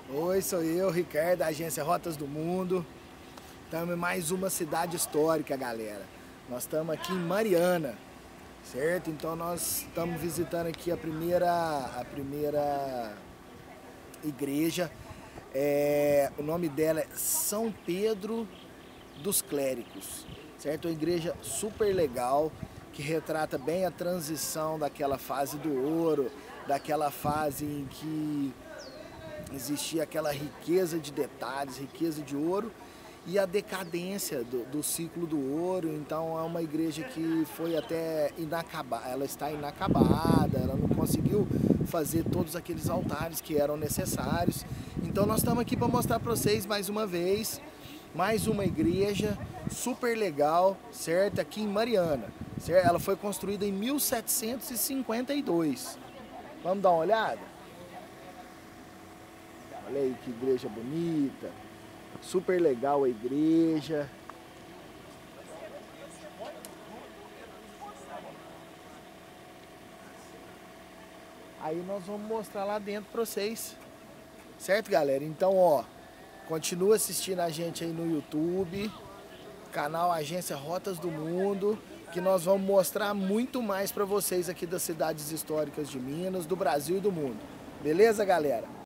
Oi, sou eu, Ricardo, da agência Rotas do Mundo. Estamos em mais uma cidade histórica, galera. Nós estamos aqui em Mariana, certo? Então nós estamos visitando aqui a primeira igreja. O nome dela é São Pedro dos Clérigos, certo? Uma igreja super legal, que retrata bem a transição daquela fase do ouro, daquela fase em que existia aquela riqueza de detalhes, riqueza de ouro, e a decadência do ciclo do ouro. Então é uma igreja que foi até inacabada, ela está inacabada, ela não conseguiu fazer todos aqueles altares que eram necessários. Então nós estamos aqui para mostrar para vocês mais uma vez, mais uma igreja super legal, certo? Aqui em Mariana, certo? Ela foi construída em 1752. Vamos dar uma olhada? Olha aí que igreja bonita, super legal a igreja. Aí nós vamos mostrar lá dentro pra vocês, certo, galera? Então, ó, continua assistindo a gente aí no YouTube, canal Agência Rotas do Mundo, que nós vamos mostrar muito mais pra vocês aqui das cidades históricas de Minas, do Brasil e do mundo. Beleza, galera?